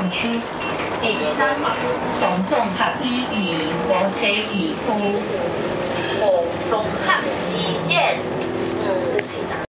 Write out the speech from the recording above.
区。第三，同綜合醫與和企與夫。 同綜合極限。